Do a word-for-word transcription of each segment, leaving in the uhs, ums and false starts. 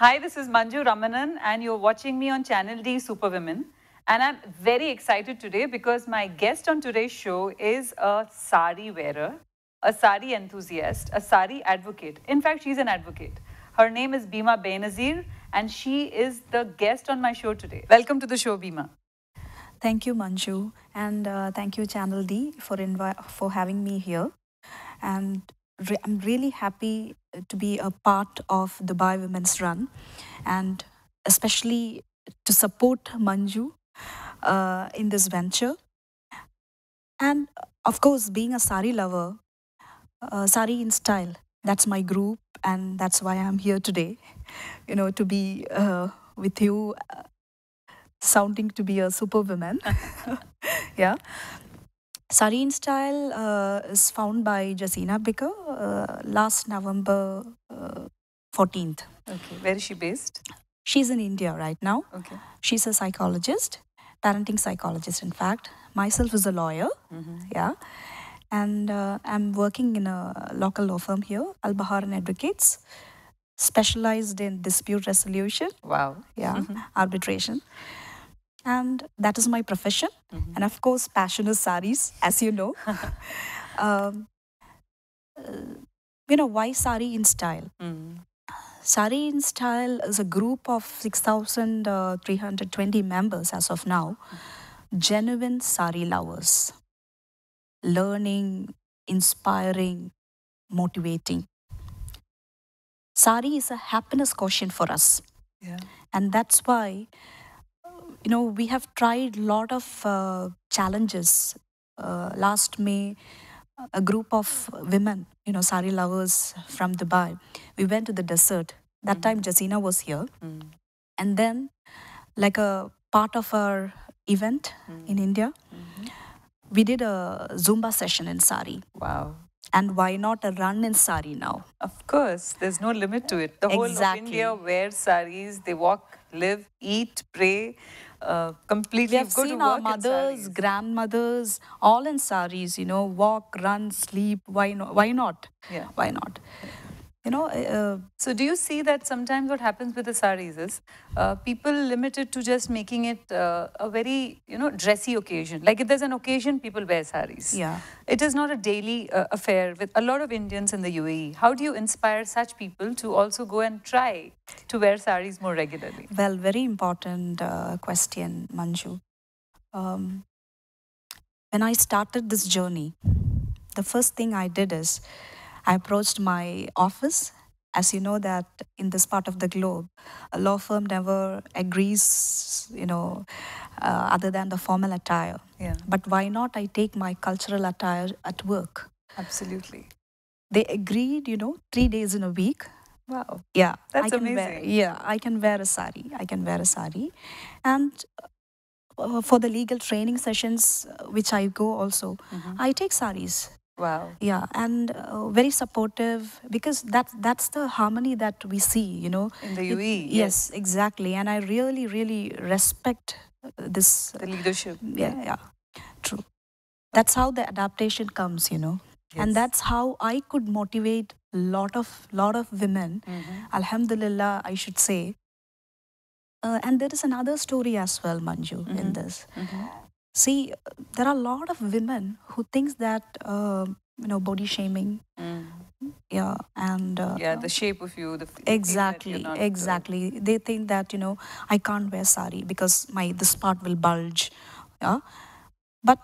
Hi, this is Manju Ramanan, and you're watching me on Channel D Superwoman. And I'm very excited today because my guest on today's show is a sari wearer, a sari enthusiast, a sari advocate. In fact, she's an advocate. Her name is Beema Benazir, and she is the guest on my show today. Welcome to the show, Beema. Thank you, Manju, and uh, thank you, Channel D, for invi- for having me here. And re- I'm really happy to be a part of Dubai Women's Run, and especially to support Manju uh, in this venture. And of course, being a sari lover, uh, sari in style. That's my group, and that's why I'm here today. You know, to be uh, with you, uh, sounding to be a superwoman. Yeah. Saree in Style uh, is found by Jasina Bicker uh, last November uh, fourteenth. Okay, where is she based? She's in India right now. Okay. She's a psychologist, parenting psychologist, in fact. Myself is a lawyer. Mm-hmm. Yeah. And uh, I'm working in a local law firm here, Al Bahar and Advocates, specialized in dispute resolution. Wow. Yeah, arbitration. And that is my profession. Mm-hmm. And of course, passion is saris, as you know. um, uh, you know, why Saree in Style? Mm. Saree in Style is a group of six thousand three hundred twenty members as of now, genuine sari lovers, learning, inspiring, motivating. Saree is a happiness quotient for us. Yeah. And that's why, you know, we have tried a lot of uh, challenges. Uh, last May, a group of women, you know, sari lovers from Dubai, we went to the desert. That mm-hmm. time, Jasina was here. Mm. And then, like a part of our event mm. in India, mm-hmm. we did a Zumba session in sari. Wow. And why not a run in sari now? Of course, there's no limit to it. The whole exactly. of India wears saris. They walk, live, eat, pray, uh, completely. We have seen our mothers, grandmothers, all in saris. You know, walk, run, sleep. Why not? Why not? Yeah. Why not? You know. Uh, so, do you see that sometimes what happens with the saris is uh, people limit it to just making it uh, a very, you know, dressy occasion. Like if there's an occasion, people wear saris. Yeah. It is not a daily uh, affair with a lot of Indians in the U A E. How do you inspire such people to also go and try to wear saris more regularly? Well, very important uh, question, Manju. Um, when I started this journey, the first thing I did is I approached my office. As you know that in this part of the globe, a law firm never agrees, you know, uh, other than the formal attire. Yeah. But why not I take my cultural attire at work? Absolutely. They agreed, you know, three days in a week. Wow. Yeah. That's I can amazing. Wear, yeah, I can wear a sari. I can wear a sari. And uh, for the legal training sessions, uh, which I go also, mm-hmm. I take saris. Wow. Yeah, and uh, very supportive because that, that's the harmony that we see, you know. In the U A E. It, yes, exactly. And I really, really respect this. The leadership. Yeah, yeah, true. That's how the adaptation comes, you know. Yes. And that's how I could motivate a lot of, lot of women. Mm-hmm. Alhamdulillah, I should say. Uh, and there is another story as well, Manju, mm-hmm. in this. Mm-hmm. See, there are a lot of women who thinks that, uh, you know, body shaming. Mm. Yeah, and... Uh, yeah, the shape of you. The exactly, not, exactly. Uh, they think that, you know, I can't wear sari because my this part will bulge. Yeah, but...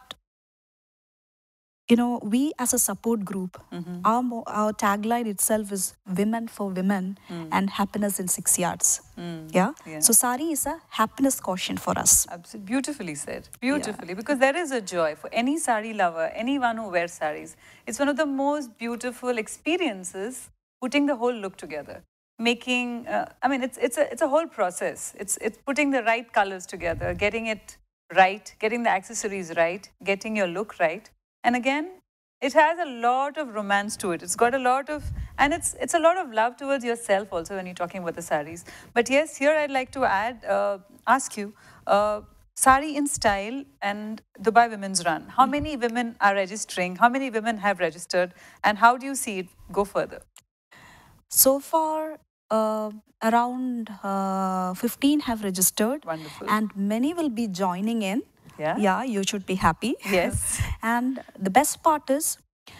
You know, we as a support group, mm-hmm. our, our tagline itself is women for women mm. and happiness in six yards. Mm. Yeah? yeah. So sari is a happiness quotient for us. Absolutely. Beautifully said. Beautifully. Yeah. Because there is a joy for any sari lover, anyone who wears saris. It's one of the most beautiful experiences putting the whole look together. Making, uh, I mean, it's, it's, a, it's a whole process. It's, it's putting the right colors together, getting it right, getting the accessories right, getting your look right. And again, it has a lot of romance to it. It's got a lot of, and it's it's a lot of love towards yourself also when you're talking about the saris. But yes, here I'd like to add, uh, ask you, uh, Saree in Style and Dubai Women's Run. How many women are registering? How many women have registered? And how do you see it go further? So far, uh, around uh, fifteen have registered. Wonderful. And many will be joining in. Yeah. Yeah, you should be happy. Yes. And the best part is,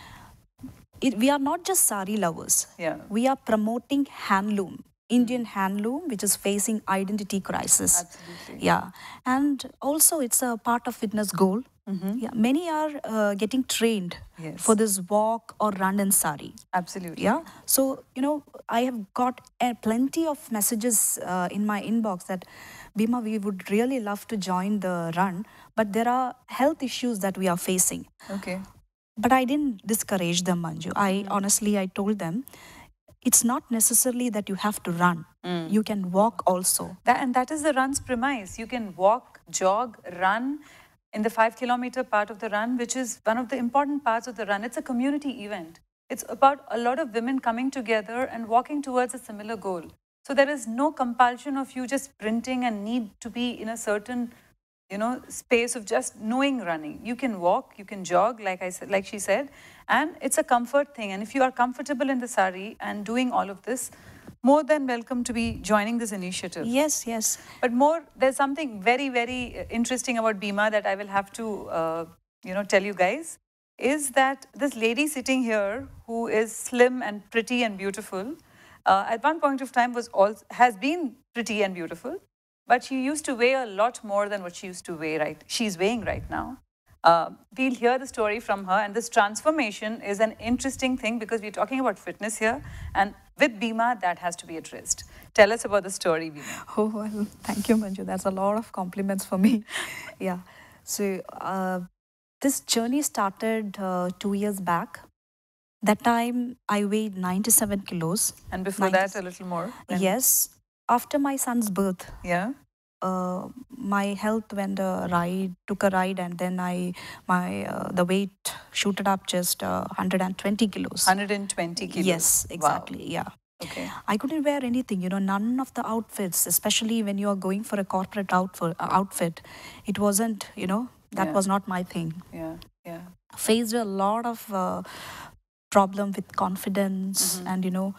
it, we are not just sari lovers. Yeah. We are promoting handloom, Indian handloom, which is facing identity crisis. Absolutely. Yeah, and also it's a part of fitness goal. Mm-hmm. Yeah, many are uh, getting trained Yes. for this walk or run in sari. Absolutely. Yeah, so you know, I have got uh, plenty of messages uh, in my inbox that, Beema, we would really love to join the run, but there are health issues that we are facing. Okay. But I didn't discourage them, Manju. I honestly, I told them, it's not necessarily that you have to run. Mm. You can walk also. That, and that is the run's premise. You can walk, jog, run in the five kilometer part of the run, which is one of the important parts of the run. It's a community event. It's about a lot of women coming together and walking towards a similar goal. So there is no compulsion of you just sprinting and need to be in a certain, you know, space of just knowing running. You can walk, you can jog, like I said, like she said, and it's a comfort thing. And if you are comfortable in the sari and doing all of this, more than welcome to be joining this initiative. Yes, yes. But more, there's something very, very interesting about Beema that I will have to, uh, you know, tell you guys, is that this lady sitting here who is slim and pretty and beautiful, uh, at one point of time was all, has been pretty and beautiful, but she used to weigh a lot more than what she used to weigh right. She's weighing right now. Uh, we'll hear the story from her, and this transformation is an interesting thing because we're talking about fitness here, and with Beema, that has to be addressed. Tell us about the story, Beema. Oh, well, thank you, Manju. That's a lot of compliments for me. Yeah. So, uh, this journey started uh, two years back. That time, I weighed ninety-seven kilos. And before that, a little more? Then... Yes. After my son's birth. Yeah. Uh, my health went a ride, took a ride, and then I, my uh, the weight shooted up just uh, one hundred twenty kilos. one hundred twenty kilos. Yes, exactly. Wow. Yeah. Okay. I couldn't wear anything. You know, none of the outfits, especially when you are going for a corporate outfit. Uh, outfit, it wasn't. You know, that yeah. was not my thing. Yeah. Yeah. Faced a lot of uh, problem with confidence, mm-hmm. and you know,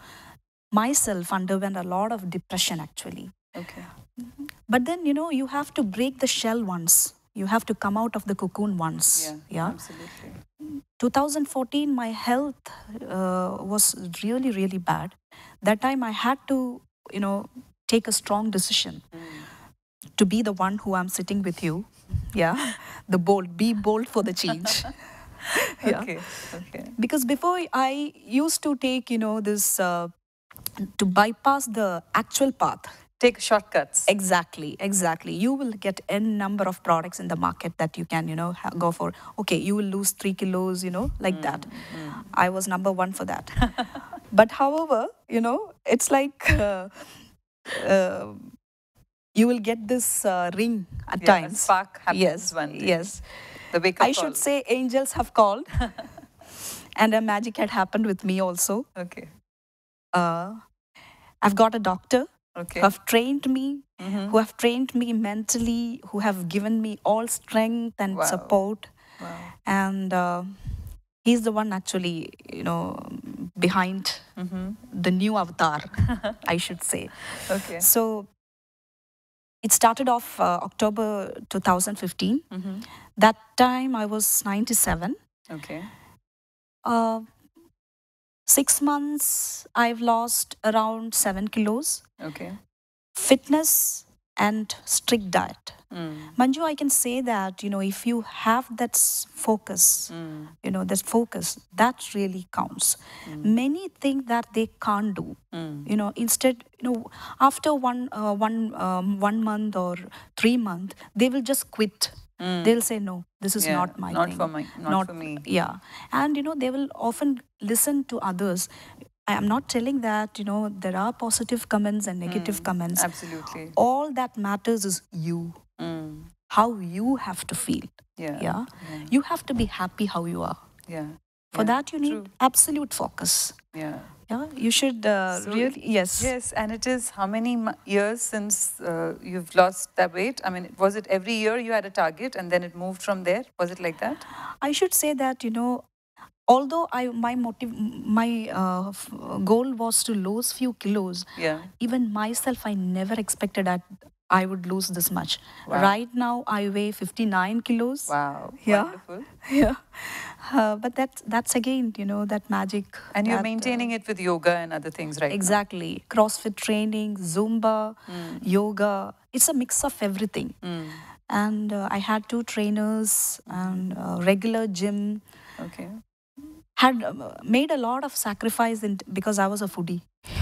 myself underwent a lot of depression actually. Okay. But then, you know, you have to break the shell once. You have to come out of the cocoon once. Yeah, yeah? absolutely. twenty fourteen, my health uh, was really, really bad. That time I had to, you know, take a strong decision mm. to be the one who I'm sitting with you. Yeah. The bold, be bold for the change. yeah. Okay. Okay. Because before I used to take, you know, this, uh, to bypass the actual path. Take shortcuts. Exactly, exactly. You will get n number of products in the market that you can, you know, go for. Okay, you will lose three kilos, you know, like mm, that. Mm. I was number one for that. But however, you know, it's like uh, uh, you will get this uh, ring at yeah, times. A spark happens yes, one day. Yes. The wake up I call. should say angels have called, and a magic had happened with me also. Okay. Uh, I've got a doctor. Okay. Who have trained me, mm-hmm. who have trained me mentally, who have given me all strength and wow. support. Wow. And uh, he's the one actually, you know, behind mm-hmm. the new avatar, I should say. Okay. So it started off uh, October two thousand fifteen. Mm-hmm. That time I was ninety-seven. Okay. Uh, Six months, I've lost around seven kilos. Okay. Fitness and strict diet. Mm. Manju, I can say that, you know, if you have that focus, mm. you know, that focus, that really counts. Mm. Many think that they can't do. Mm. You know, instead, you know, after one, uh, one, um, one month or three months, they will just quit. Mm. They'll say, no, this is yeah, not my not thing. For my, not, not for me. Yeah. And, you know, they will often listen to others. I am not telling that, you know, there are positive comments and negative mm, comments. Absolutely. All that matters is you. Mm. How you have to feel. Yeah. yeah. Yeah. You have to be happy how you are. Yeah. For yeah. that, you need True. absolute focus. Yeah. Yeah, you should uh, so, really, yes. Yes, and it is how many years since uh, you've lost that weight? I mean, was it every year you had a target and then it moved from there? Was it like that? I should say that, you know, although I my motive my uh, f- goal was to lose few kilos, Yeah. even myself I never expected that I would lose this much. Wow. Right now I weigh fifty-nine kilos. Wow. Yeah. Wonderful. Yeah. Uh, but that's that's again, you know, that magic. And you're that, maintaining uh, it with yoga and other things right exactly. CrossFit training, Zumba, yoga. It's a mix of everything. now. Mm. And uh, I had two trainers and uh, regular gym. Okay. Had uh, made a lot of sacrifice in, because I was a foodie.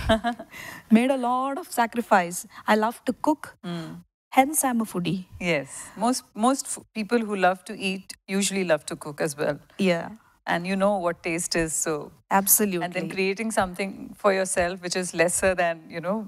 Made a lot of sacrifice. I love to cook. Mm. Hence, I'm a foodie. Yes. Most most f- people who love to eat usually love to cook as well. Yeah, And you know what taste is, so absolutely. and then creating something for yourself which is lesser than, you know,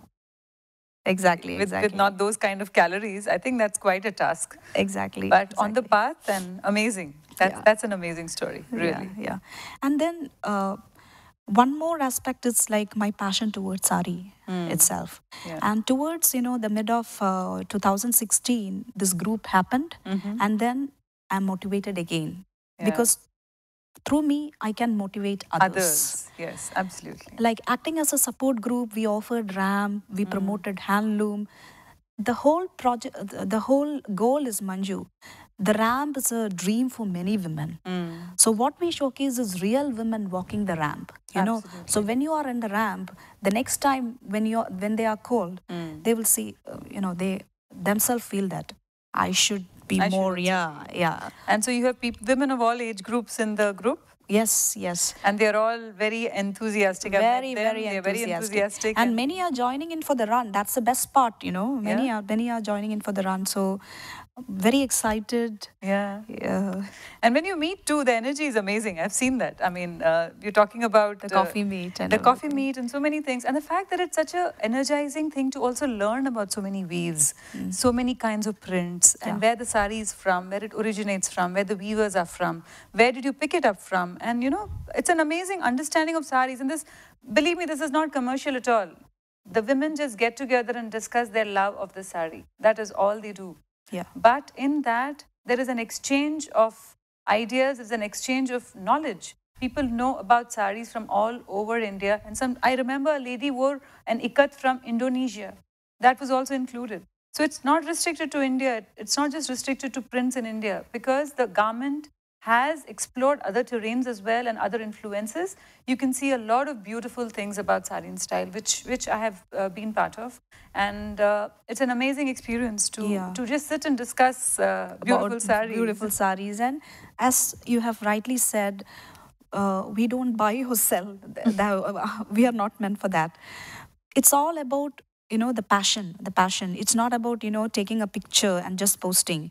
exactly, with, exactly. with not those kind of calories, I think that's quite a task. exactly. But on the exactly. path, then amazing. That's Yeah. that's an amazing story, really. Yeah, yeah. And then uh, one more aspect is like my passion towards Saree itself. Yeah. And towards, you know, the mid of uh, two thousand sixteen, this group happened. Mhm. And then I'm motivated again. Yeah. Because through me, I can motivate others. Others, yes, absolutely. Like acting as a support group, we offered ramp, we promoted handloom. The whole project, the the whole goal is Manju. The ramp is a dream for many women. Mm. So what we showcase is real women walking the ramp. You know, so when you are in the ramp, the next time when you when they are called, they will see, uh, you know, they themselves feel that I should be I should more. also Yeah, yeah. And so you have peop women of all age groups in the group, Yes, yes. and they're all very enthusiastic. I've met Very, them. very They're enthusiastic. very enthusiastic. And many are joining in for the run. That's the best part, you know. Many Yeah. are many are joining in for the run. So very excited. Yeah. Yeah. And when you meet too, the energy is amazing. I've seen that. I mean, uh, you're talking about The uh, coffee meet and the coffee everything. meet and so many things, and the fact that it's such a energizing thing to also learn about so many weaves, so many kinds of prints, and Yeah. where the sari is from, where it originates from, where the weavers are from, where did you pick it up from, and you know, it's an amazing understanding of saris. And this, believe me, this is not commercial at all. The women just get together and discuss their love of the sari. That is all they do. Yeah. But in that, there is an exchange of ideas, there's an exchange of knowledge. People know about saris from all over India. And some, I remember a lady wore an ikat from Indonesia. That was also included. So it's not restricted to India. It's not just restricted to prints in India, because the garment has explored other terrains as well and other influences. You can see a lot of beautiful things about Sareen style, which which I have uh, been part of, and uh, it's an amazing experience to Yeah. to just sit and discuss uh, beautiful About sarees. beautiful saris. And as you have rightly said, uh, we don't buy or sell. Th- that- we are not meant for that. It's all about, you know, the passion, the passion. It's not about, you know, taking a picture and just posting.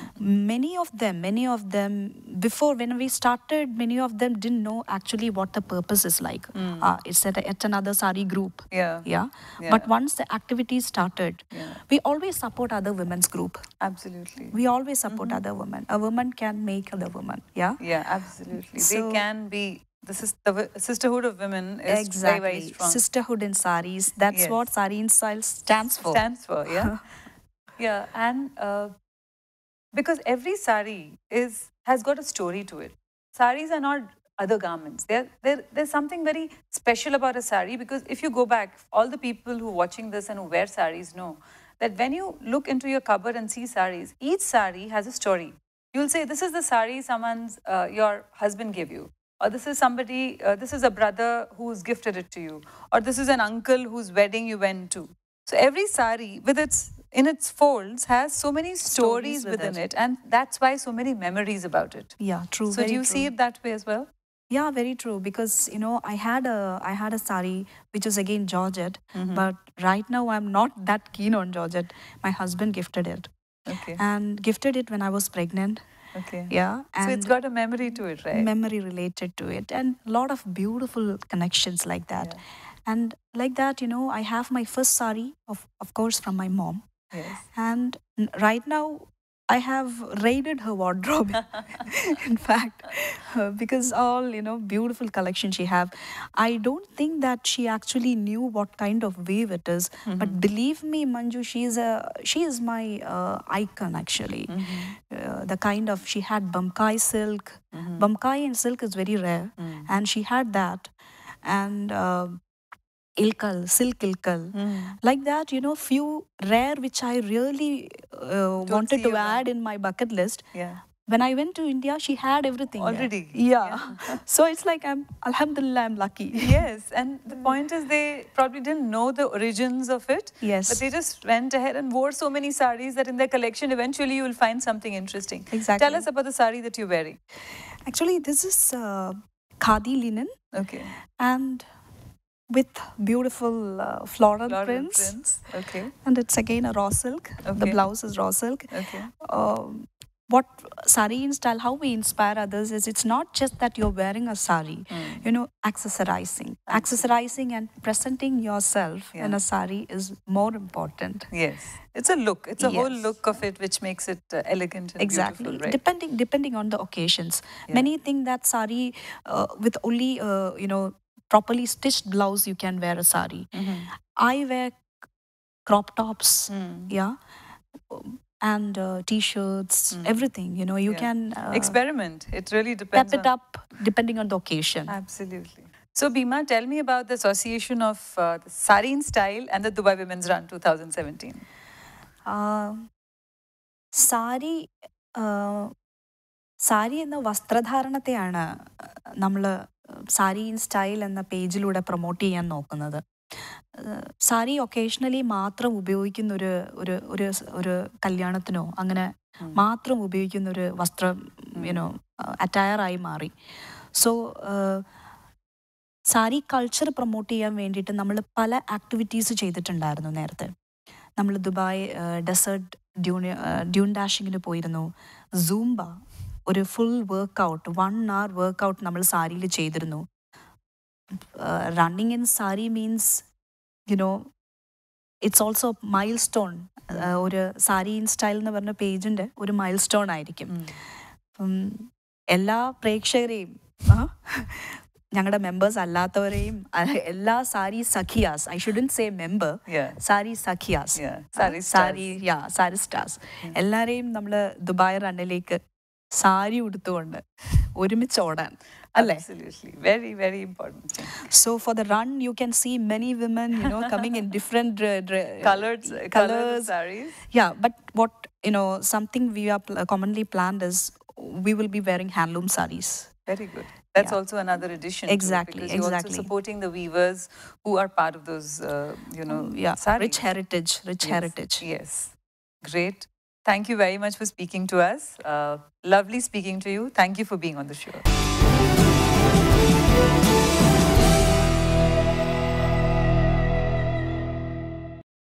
Many of them, many of them, before when we started, many of them didn't know actually what the purpose is like. Uh, it's at, a, at another sari group. Yeah. Yeah. Yeah. But once the activity started, Yeah. we always support other women's group. Absolutely. We always support other women. A woman can make other woman. Yeah. Yeah, absolutely. So- they can be. This is the w- sisterhood of women is Exactly. very, very strong. Sisterhood in saris. That's Yes. what sari in style stands for. Stands for, yeah. Yeah, and uh, because every sari is has got a story to it. Saris are not other garments. They're, they're, there's something very special about a sari, because if you go back, all the people who are watching this and who wear saris know that when you look into your cupboard and see saris, each sari has a story. You'll say, this is the sari someone's, uh, your husband gave you. Or this is somebody, uh, this is a brother who's gifted it to you. Or this is an uncle whose wedding you went to. So every sari with its, in its folds has so many stories, Stories with within it. it. And that's why so many memories about it. Yeah, true. So very do you true. see it that way as well? Yeah, very true. Because you know, I had a I had a sari which is again Georgette, but right now I'm not that keen on Georgette. My husband gifted it, Okay. and gifted it when I was pregnant. Okay. Yeah, and So it's got a memory to it, right? memory related to it, and a lot of beautiful connections like that. And like that, you know, I have my first sari of of course from my mom, Yes. and n- right now I have raided her wardrobe, in fact, uh, because all, you know, beautiful collection she have. I don't think that she actually knew what kind of wave it is, Mm-hmm. but believe me, Manju, she is a she is my uh, icon actually. Mm-hmm. Uh, the kind of she had bamkai silk. Mm-hmm. Bamkai and silk is very rare, Mm. and she had that, and. Uh, ilkal, silk ilkal. Mm. Like that, you know, few rare which I really uh, Don't wanted see to you add around. in my bucket list. Yeah. When I went to India, she had everything there. Already. Yeah. So it's like I'm, Alhamdulillah, I'm lucky. Yes, and the point is they probably didn't know the origins of it. Yes. But they just went ahead and wore so many saris that in their collection, eventually you will find something interesting. Exactly. Tell us about the sari that you're wearing. Actually, this is uh, khadi linen. Okay. And with beautiful uh, floral, Floral prints. prints. Okay. And it's again a raw silk. The Okay. blouse is raw silk. Okay. Um, what sari in style, how we inspire others is it's not just that you're wearing a sari, Mm. you know, accessorizing. Accessorizing and presenting yourself in Yeah. a sari is more important. Yes. It's a look. It's a whole Yes. look of it which makes it uh, elegant and Exactly. beautiful, right? Depending depending on the occasions. Yeah. Many think that sari uh, with only uh, you know properly stitched blouse you can wear a sari. Mhm. I wear crop tops, Mm. yeah, and uh, t-shirts, everything. You know, you Yeah. can uh, Experiment. It really depends pep it on... up depending on the occasion. Absolutely. So, Beema, tell me about the association of uh, the Saree style and the Dubai Women's Run twenty seventeen. Uh, sari sari എന്ന വസ്ത്രധാരണത്തെയാണ് നമ്മൾ sari in style എന്ന പേജിലൂടെ promote ചെയ്യാൻ നോക്കുന്നത്. Sari occasionally മാത്രം ഉപയോഗിക്കുന്ന ഒരു ഒരു ഒരു ഒരു കല്യാണത്തിനോ അങ്ങനെ മാത്രം ഉപയോഗിക്കുന്ന ഒരു വസ്ത്രം യുനോ അറ്റയറായി മാറി. സോ സാരി കൾച്ചർ പ്രൊമോട്ട് ചെയ്യാൻ വേണ്ടിയിട്ട് നമ്മൾ പല ആക്ടിവിറ്റീസ് ചെയ്തിട്ടുണ്ടായിരുന്നു നേരത്തെ. നമ്മൾ ദുബായ് ഡെസേർട്ട് ഡ്യൂൺ ഡ്യൂൺ ഡാഷിങ്ങിന് പോയിരുന്നു. സൂംബ ഒരു full workout one hour workout നമ്മൾ സാരിയിൽ ചെയ്തിരുന്നു. Running in sari means you know it's also milestone. ഒരു സാരി ഇൻ സ്റ്റൈൽ എന്ന് പറഞ്ഞ പേജിൻ്റെ ഒരു മൈൽ സ്റ്റോൺ ആയിരിക്കും. എല്ലാ പ്രേക്ഷകരെയും ഞങ്ങളുടെ മെമ്പേഴ്സ് അല്ലാത്തവരെയും എല്ലാ സാരി സഖിയാസ്, I shouldn't say member, sari സഖിയാസ്, സാരി യാ സാരി സ്റ്റാർസ് എല്ലാവരെയും നമ്മൾ ദുബായ് റണ്ണിലേക്ക് സാരി ഉടുത്തുകൊണ്ട് ഒരുമിച്ച് ഓടാൻ അല്ലേ? Absolutely. Very, very important thing. So for the run, you can see many women, you know, coming in different uh, colored colors. colored sarees. Yeah, but what, you know, something we are pl- commonly planned is we will be wearing handloom sarees. Very good. That's Yeah. also another addition. Exactly, To it, because you're exactly. also supporting the weavers who are part of those, uh, you know, Yeah, sarees. rich heritage, rich Yes, heritage. Yes. Great. Thank you very much for speaking to us. Uh, lovely speaking to you. Thank you for being on the show.